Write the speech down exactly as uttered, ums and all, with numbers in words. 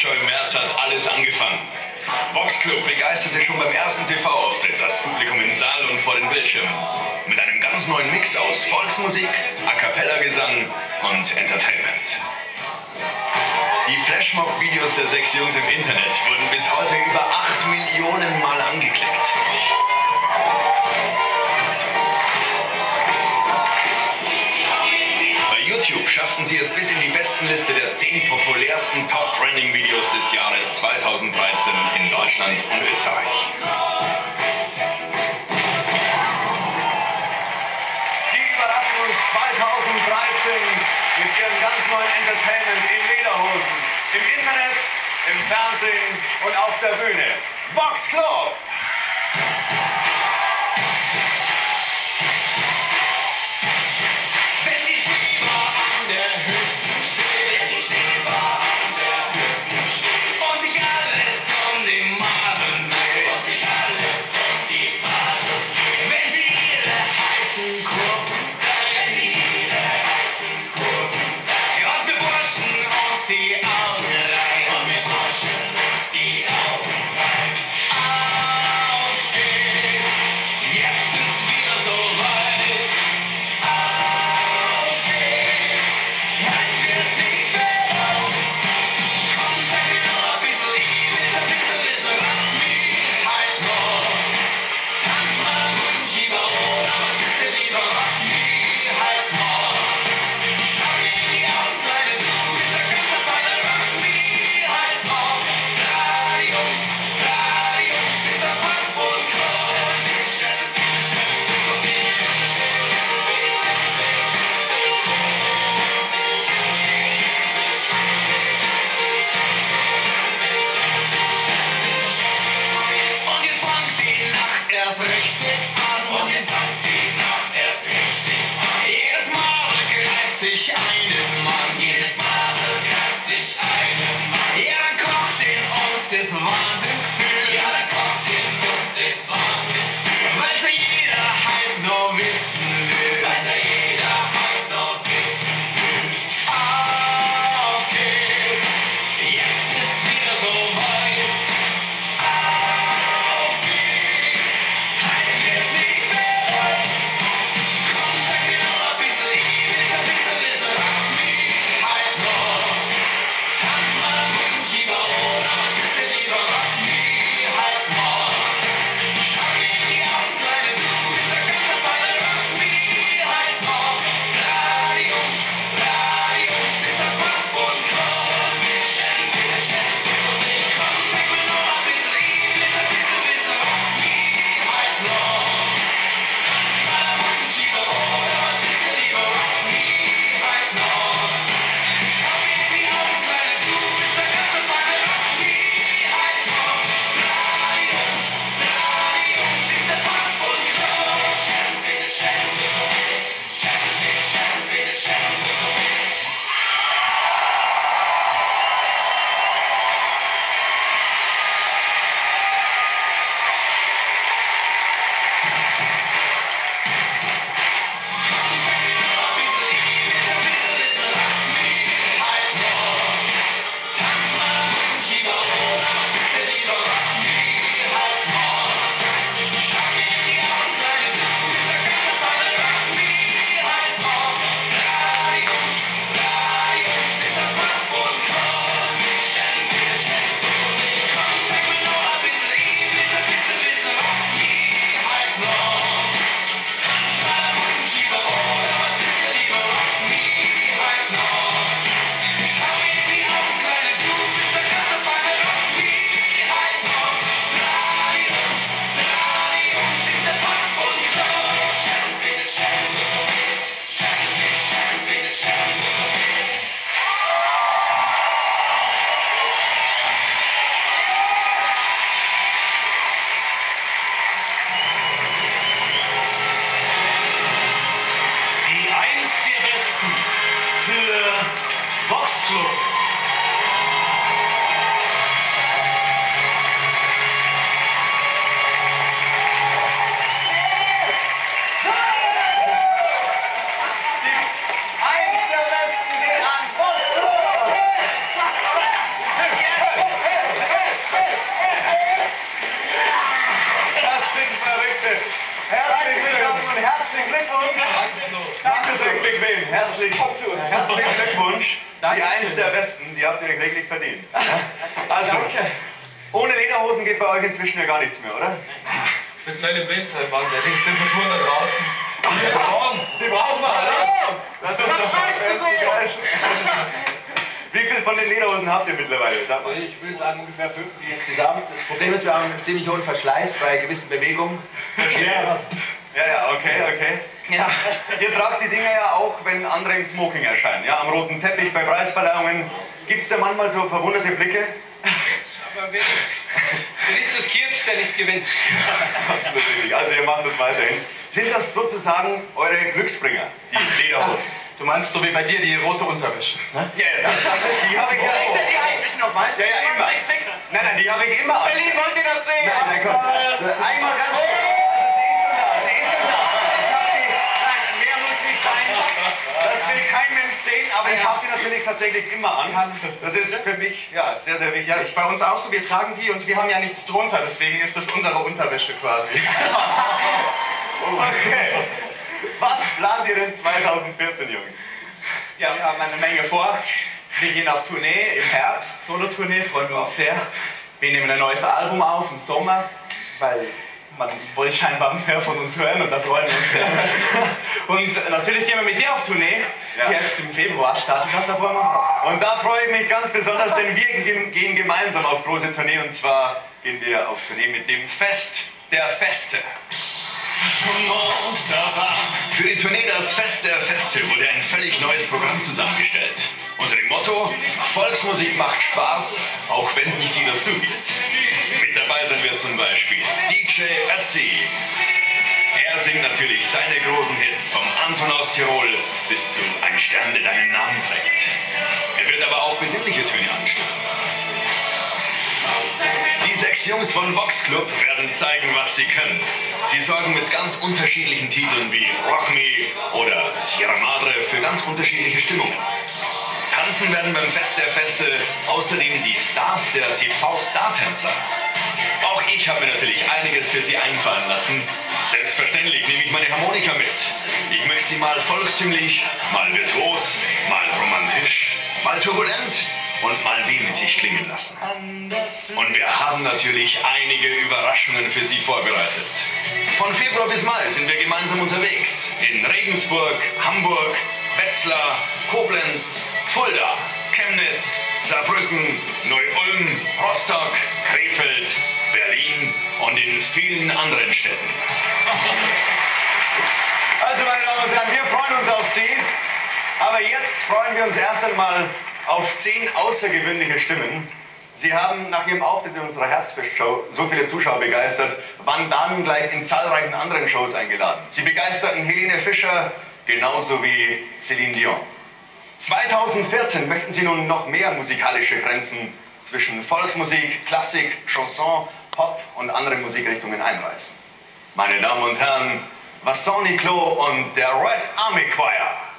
Boxshow im März hat alles angefangen. Boxclub begeisterte schon beim ersten T V-Auftritt das Publikum im Saal und vor den Bildschirmen. Mit einem ganz neuen Mix aus Volksmusik, A-Cappella-Gesang und Entertainment. Die Flashmob-Videos der sechs Jungs im Internet wurden bis heute über acht Millionen Mal angeklickt. Bei YouTube schafften sie es bis in die Bestenliste der zehn populärsten Top-Trending-Videos des Jahres zweitausenddreizehn in Deutschland und Österreich. Sie überraschen uns zweitausenddreizehn mit ihrem ganz neuen Entertainment in Lederhosen, im Internet, im Fernsehen und auf der Bühne. Boxclub! herzlich, herzlichen Glückwunsch. Die eins der Besten, die habt ihr wirklich verdient. Also, ohne Lederhosen geht bei euch inzwischen ja gar nichts mehr, oder? Speziell im Winter, Mann, der liegt Temperaturen da draußen. Die brauchen, die brauchen wir alle. Das ist doch Wie viel von den Lederhosen habt ihr mittlerweile? Ich würde sagen ungefähr fünfzig insgesamt. Das Problem ist, wir haben einen ziemlich hohen Verschleiß bei gewissen Bewegungen. Ja, ja, okay, okay. Ja. Ihr tragt die Dinger ja auch, wenn andere im Smoking erscheinen. Ja, am roten Teppich, bei Preisverleihungen. Gibt es da manchmal so verwunderte Blicke? Aber wer nicht, wer nicht riskiert, der nicht gewinnt. Absolut richtig. Also ihr macht das weiterhin. Sind das sozusagen eure Glücksbringer, die Lederhosen? Du meinst so wie bei dir die rote Unterwäsche? Ne? Ja, ja, das, die habe ich ja auch. Die eigentlich noch, weißt du? Ja, ja, immer. Nein, nein, die habe ich immer an. Berlin wollt ihr noch sehen? Nein, nein, komm. Einmal ganz kurz. Also sie ist schon da, sie ist schon da. Ich habe die, nein, mehr muss nicht sein. Das will kein Mensch sehen, aber ich habe die natürlich tatsächlich immer an. Das ist für mich, ja, sehr, sehr wichtig. Ja, ist bei uns auch so, wir tragen die und wir haben ja nichts drunter, deswegen ist das unsere Unterwäsche quasi. Okay. Was plant ihr denn zweitausendvierzehn, Jungs? Ja, wir haben eine Menge vor. Wir gehen auf Tournee im Herbst, Solo-Tournee, freuen wir uns sehr. Wir nehmen ein neues Album auf im Sommer, weil man wollte scheinbar mehr von uns hören und da freuen wir uns sehr. Und natürlich gehen wir mit dir auf Tournee. Ja. Jetzt im Februar startet das, da freuen wir uns auch. Und da freue ich mich ganz besonders, denn wir gehen gemeinsam auf große Tournee und zwar gehen wir auf Tournee mit dem Fest der Feste. Für die Tournee Das Fest der Feste wurde ein völlig neues Programm zusammengestellt. Unter dem Motto: Volksmusik macht Spaß, auch wenn es nicht jeder zugibt. Mit dabei sind wir zum Beispiel D J Ötzi. Er singt natürlich seine großen Hits vom Anton aus Tirol bis zu Ein Stern, der deinen Namen trägt. Er wird aber auch besinnliche Töne anstimmen. Die sechs Jungs von Vox Club werden zeigen, was sie können. Sie sorgen mit ganz unterschiedlichen Titeln wie Rock Me oder Sierra Madre für ganz unterschiedliche Stimmungen. Tanzen werden beim Fest der Feste außerdem die Stars der T V-Startänzer. Auch ich habe mir natürlich einiges für sie einfallen lassen. Selbstverständlich nehme ich meine Harmonika mit. Ich möchte sie mal volkstümlich, mal virtuos, mal romantisch, mal turbulent und mal wehmütig klingen lassen. Und wir haben natürlich einige Überraschungen für Sie vorbereitet. Von Februar bis Mai sind wir gemeinsam unterwegs. In Regensburg, Hamburg, Wetzlar, Koblenz, Fulda, Chemnitz, Saarbrücken, Neu-Ulm, Rostock, Krefeld, Berlin und in vielen anderen Städten. Also meine Damen und Herren, wir freuen uns auf Sie. Aber jetzt freuen wir uns erst einmal auf zehn außergewöhnliche Stimmen. Sie haben nach Ihrem Auftritt in unserer Herbstfestshow so viele Zuschauer begeistert, waren dann gleich in zahlreichen anderen Shows eingeladen. Sie begeisterten Helene Fischer genauso wie Céline Dion. zweitausendvierzehn möchten Sie nun noch mehr musikalische Grenzen zwischen Volksmusik, Klassik, Chanson, Pop und anderen Musikrichtungen einreißen. Meine Damen und Herren, Vincent Niclot und der Red Army Choir.